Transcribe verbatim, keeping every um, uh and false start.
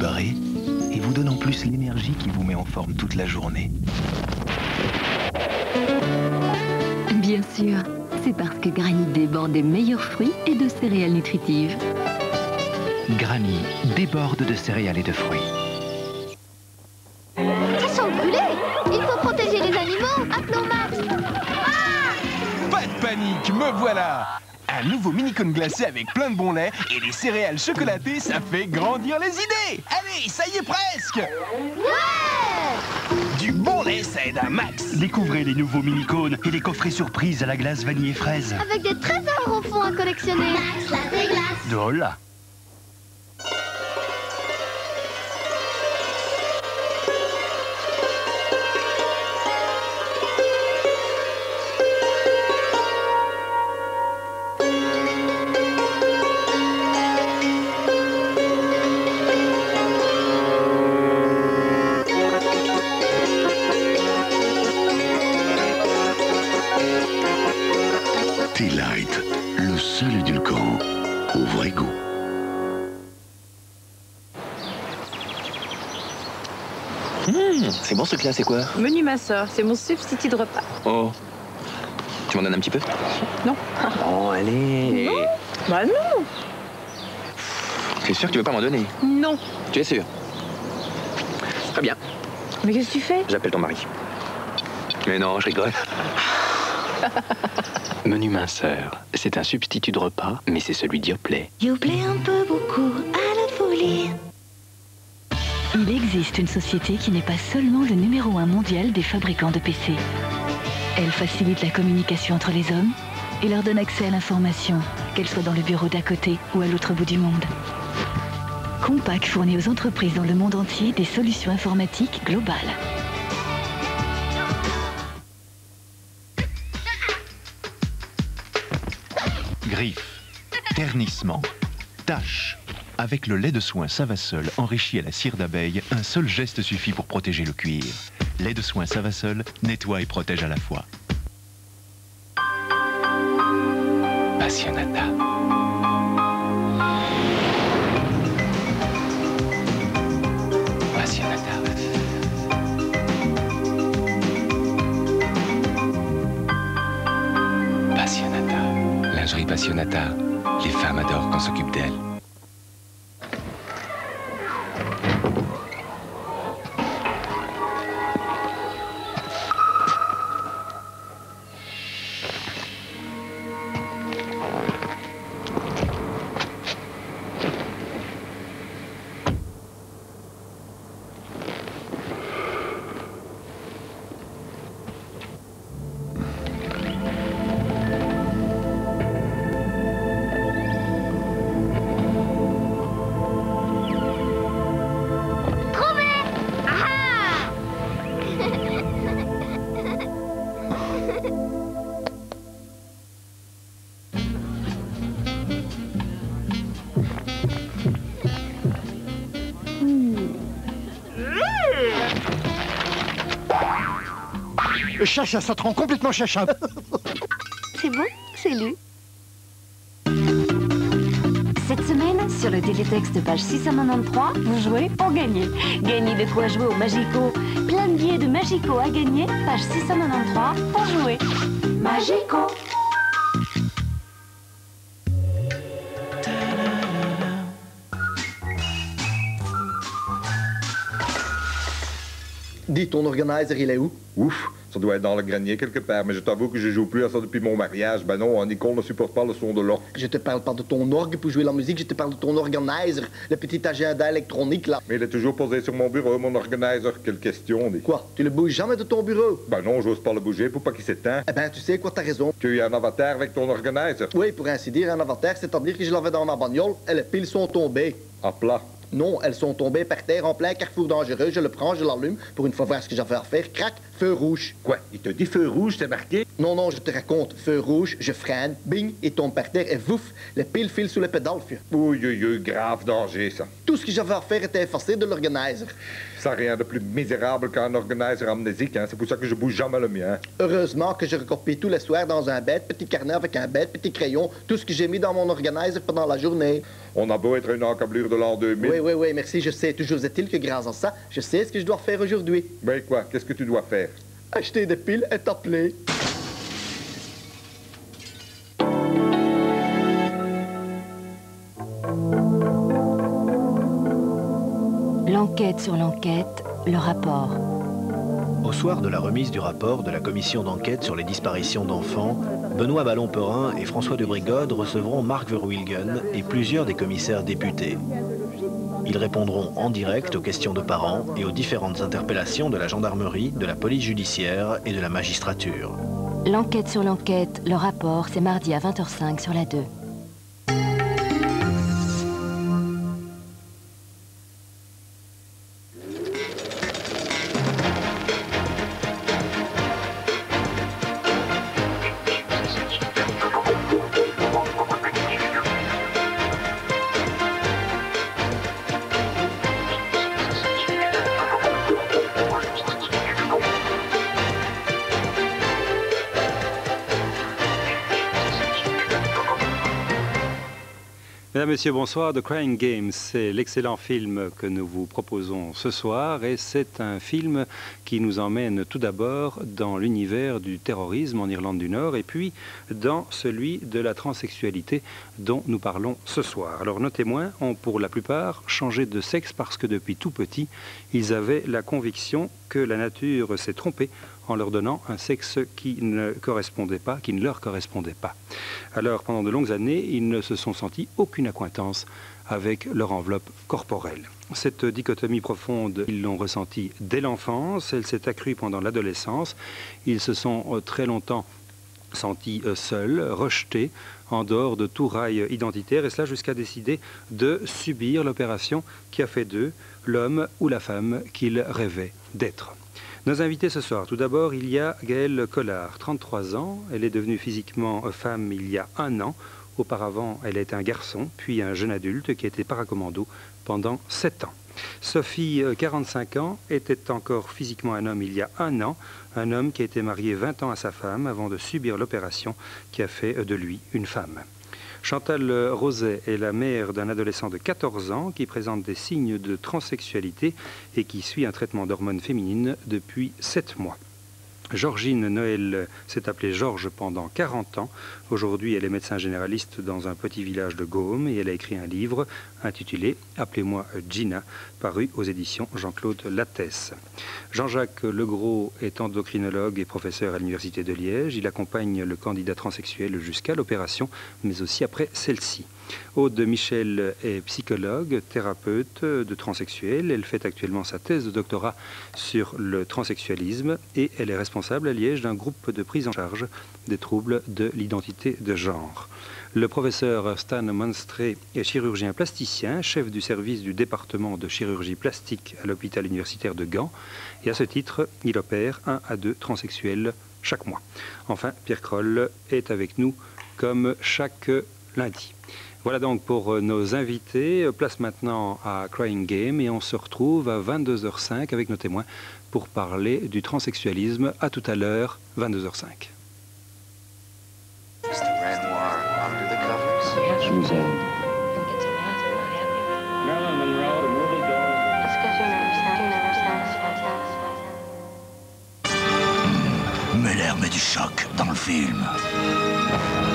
équilibré et vous donne en plus l'énergie qui vous met en forme toute la journée. Bien sûr, c'est parce que Granny déborde des meilleurs fruits et de céréales nutritives. Granny déborde de céréales et de fruits. Ils sont brûlés. Il faut protéger les animaux. Appelons Max. Ah! Pas de panique, me voilà. Un nouveau mini-cône glacé avec plein de bon lait et des céréales chocolatées, ça fait grandir les idées. Allez, ça y est presque. Ouais! Du bon lait, ça aide à max. Découvrez les nouveaux mini-cônes et les coffrets surprises à la glace vanille et fraise. Avec des trésors au fond à collectionner. Max, la déglace. Oh là! T-Light, le seul édulcorant au vrai goût. Mmh, c'est bon ce truc-là, c'est quoi? Menu ma soeur, c'est mon substitut de repas. Oh, tu m'en donnes un petit peu? Non. Bon, allez. Non. Bah non. Tu es sûr que tu veux pas m'en donner? Non. Tu es sûr? Très bien. Mais qu'est-ce que tu fais? J'appelle ton mari. Mais non, je rigole. Menu minceur, c'est un substitut de repas, mais c'est celui d'Yoplait. Yoplait un peu beaucoup à la folie. Il existe une société qui n'est pas seulement le numéro un mondial des fabricants de P C. Elle facilite la communication entre les hommes et leur donne accès à l'information, qu'elle soit dans le bureau d'à côté ou à l'autre bout du monde. Compaq fournit aux entreprises dans le monde entier des solutions informatiques globales. Griffes, ternissement, taches. Avec le lait de soin Savasol enrichi à la cire d'abeille, un seul geste suffit pour protéger le cuir. Lait de soin Savasol nettoie et protège à la fois. Passionata. Passionata. Passionata. Lingerie Passionata. Les femmes adorent qu'on s'occupe d'elles. Chacha, ça te rend complètement chacha. C'est bon, c'est lu. Cette semaine, sur le télétexte page six cent quatre-vingt-treize, vous jouez pour gagner. Gagnez de quoi jouer au Magico. Plein de billets de Magico à gagner, page six cent quatre-vingt-treize, pour jouer. Magico. Dis, ton organizer, il est où? Ouf, ça doit être dans le grenier quelque part, mais je t'avoue que je joue plus à ça depuis mon mariage. Ben non, Nicole ne supporte pas le son de l'orgue. Je te parle pas de ton orgue pour jouer la musique, je te parle de ton organizer, le petit agenda électronique là. Mais il est toujours posé sur mon bureau, mon organizer. Quelle question, dis. Quoi? Tu le bouges jamais de ton bureau? Ben non, j'ose pas le bouger pour pas qu'il s'éteint. Eh ben, tu sais quoi, t'as raison. Tu as un avatar avec ton organizer? Oui, pour ainsi dire, un avatar, c'est-à-dire que je l'avais dans ma bagnole et les piles sont tombées. À plat. Non, elles sont tombées par terre en plein carrefour dangereux. Je le prends, je l'allume. Pour une fois voir ce que j'avais à faire. Crac, feu rouge. Quoi? Il te dit feu rouge, c'est marqué? Non, non, je te raconte. Feu rouge, je freine, bing, il tombe par terre et vouf, le pile file sous les pédales, vieux. Oui, oui, oui, grave danger, ça. Tout ce que j'avais à faire était effacé de l'organizer. Ça n'a rien de plus misérable qu'un organizer amnésique, hein. C'est pour ça que je bouge jamais le mien. Heureusement que je recopie tous les soirs dans un bête petit carnet avec un bête petit crayon, tout ce que j'ai mis dans mon organizer pendant la journée. On a beau être une encablure de l'an deux mille. Oui, oui, oui, merci, je sais. Toujours est-il que grâce à ça, je sais ce que je dois faire aujourd'hui. Ben quoi, qu'est-ce que tu dois faire? Acheter des piles et t'appeler. L'enquête sur l'enquête, le rapport. Au soir de la remise du rapport de la commission d'enquête sur les disparitions d'enfants, Benoît Ballon-Perrin et François de Brigode recevront Marc Verwilgen et plusieurs des commissaires députés. Ils répondront en direct aux questions de parents et aux différentes interpellations de la gendarmerie, de la police judiciaire et de la magistrature. L'enquête sur l'enquête, le rapport, c'est mardi à vingt heures cinq sur la deux. Mesdames, Messieurs, bonsoir. The Crying Game, c'est l'excellent film que nous vous proposons ce soir et c'est un film qui nous emmène tout d'abord dans l'univers du terrorisme en Irlande du Nord et puis dans celui de la transsexualité dont nous parlons ce soir. Alors nos témoins ont pour la plupart changé de sexe parce que depuis tout petit, ils avaient la conviction que la nature s'est trompée en leur donnant un sexe qui ne correspondait pas, qui ne leur correspondait pas. Alors, pendant de longues années, ils ne se sont sentis aucune accointance avec leur enveloppe corporelle. Cette dichotomie profonde, ils l'ont ressentie dès l'enfance, elle s'est accrue pendant l'adolescence. Ils se sont très longtemps sentis seuls, rejetés, en dehors de tout rail identitaire, et cela jusqu'à décider de subir l'opération qui a fait d'eux l'homme ou la femme qu'ils rêvaient d'être. Nos invités ce soir, tout d'abord, il y a Gaëlle Collard, trente-trois ans. Elle est devenue physiquement femme il y a un an. Auparavant, elle est un garçon, puis un jeune adulte qui était paracommando pendant sept ans. Sophie, quarante-cinq ans, était encore physiquement un homme il y a un an. Un homme qui a été marié vingt ans à sa femme avant de subir l'opération qui a fait de lui une femme. Chantal Roset est la mère d'un adolescent de quatorze ans qui présente des signes de transsexualité et qui suit un traitement d'hormones féminines depuis sept mois. Georgine Noël s'est appelée Georges pendant quarante ans. Aujourd'hui, elle est médecin généraliste dans un petit village de Gaume et elle a écrit un livre intitulé « Appelez-moi Gina », paru aux éditions Jean-Claude Lattès. Jean-Jacques Legros est endocrinologue et professeur à l'Université de Liège. Il accompagne le candidat transsexuel jusqu'à l'opération, mais aussi après celle-ci. Aude Michel est psychologue, thérapeute de transsexuels. Elle fait actuellement sa thèse de doctorat sur le transsexualisme et elle est responsable à Liège d'un groupe de prise en charge des troubles de l'identité de genre. Le professeur Stan Monstré est chirurgien plasticien, chef du service du département de chirurgie plastique à l'hôpital universitaire de Gand. Et à ce titre, il opère un à deux transsexuels chaque mois. Enfin, Pierre Kroll est avec nous comme chaque lundi. Voilà donc pour nos invités. Place maintenant à Crying Game et on se retrouve à vingt-deux heures cinq avec nos témoins pour parler du transsexualisme. À tout à l'heure, vingt-deux heures cinq. Muller met du choc dans le film.